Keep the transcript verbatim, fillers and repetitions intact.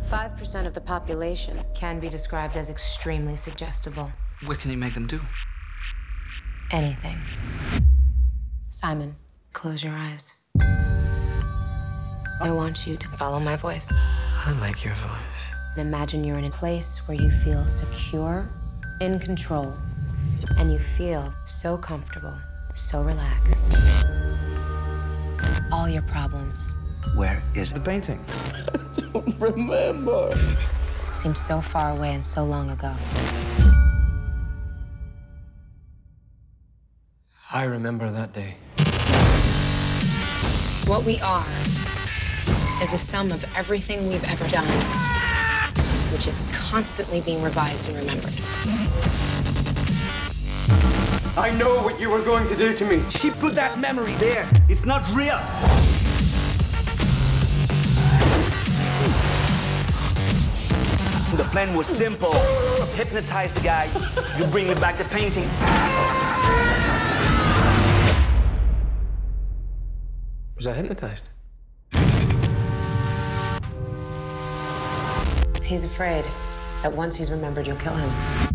Five percent of the population can be described as extremely suggestible. What can you make them do? Anything. Simon, close your eyes. I want you to follow my voice. I like your voice. And imagine you're in a place where you feel secure, in control, and you feel so comfortable, so relaxed. All your problems Where is the painting? I don't remember. seem so far away and so long ago. I remember that day. What we are is the sum of everything we've ever done, which is constantly being revised and remembered. I know what you were going to do to me. She put that memory there. It's not real. The plan was simple. Hypnotize the guy. You bring me back the painting. Was I hypnotized? He's afraid that once he's remembered, you'll kill him.